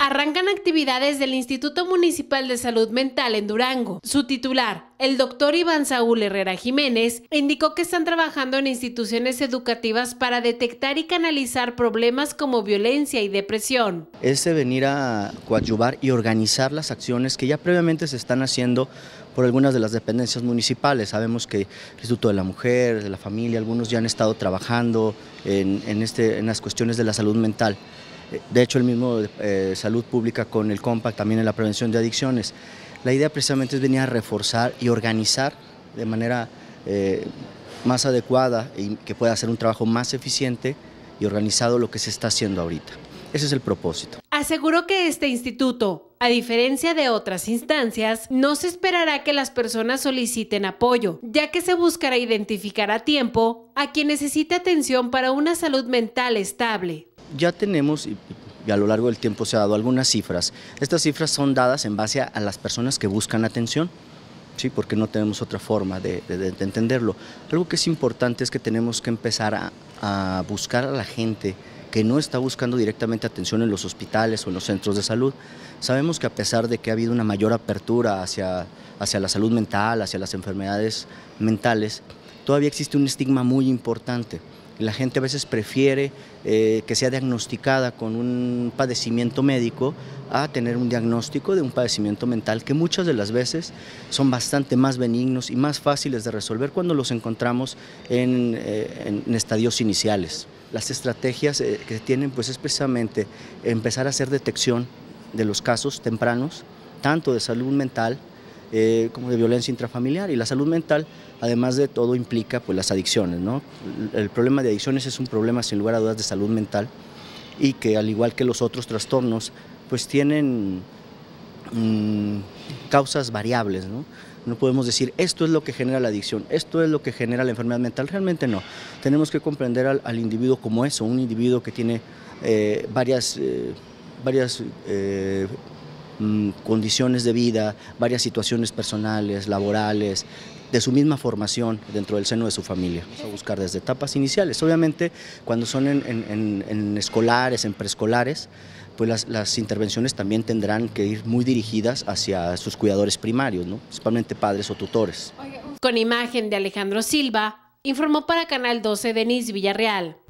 Arrancan actividades del Instituto Municipal de Salud Mental en Durango. Su titular, el doctor Iván Saúl Herrera Jiménez, indicó que están trabajando en instituciones educativas para detectar y canalizar problemas como violencia y depresión. Es de venir a coadyuvar y organizar las acciones que ya previamente se están haciendo por algunas de las dependencias municipales. Sabemos que el Instituto de la Mujer, de la Familia, algunos ya han estado trabajando en las cuestiones de la salud mental. De hecho, el mismo Salud Pública con el COMPACT también en la prevención de adicciones. La idea precisamente es venir a reforzar y organizar de manera más adecuada y que pueda hacer un trabajo más eficiente y organizado lo que se está haciendo ahorita. Ese es el propósito. Aseguró que este instituto, a diferencia de otras instancias, no se esperará que las personas soliciten apoyo, ya que se buscará identificar a tiempo a quien necesite atención para una salud mental estable. Ya tenemos, y a lo largo del tiempo se ha dado algunas cifras. Estas cifras son dadas en base a las personas que buscan atención, ¿sí? Porque no tenemos otra forma de entenderlo. Algo que es importante es que tenemos que empezar a buscar a la gente que no está buscando directamente atención en los hospitales o en los centros de salud. Sabemos que a pesar de que ha habido una mayor apertura hacia la salud mental, hacia las enfermedades mentales, todavía existe un estigma muy importante. La gente a veces prefiere que sea diagnosticada con un padecimiento médico a tener un diagnóstico de un padecimiento mental que muchas de las veces son bastante más benignos y más fáciles de resolver cuando los encontramos en estadios iniciales. Las estrategias que tienen pues es precisamente empezar a hacer detección de los casos tempranos, tanto de salud mental como de violencia intrafamiliar, y la salud mental además de todo implica pues las adicciones, ¿no? El problema de adicciones es un problema sin lugar a dudas de salud mental y que al igual que los otros trastornos pues tienen causas variables, ¿no? No podemos decir esto es lo que genera la adicción, esto es lo que genera la enfermedad mental, realmente no. Tenemos que comprender al individuo como eso, un individuo que tiene varias condiciones de vida, varias situaciones personales, laborales, de su misma formación dentro del seno de su familia. Vamos a buscar desde etapas iniciales. Obviamente, cuando son en escolares, en preescolares, pues las intervenciones también tendrán que ir muy dirigidas hacia sus cuidadores primarios, ¿no? Principalmente padres o tutores. Con imagen de Alejandro Silva, informó para Canal 12 Denise Villarreal.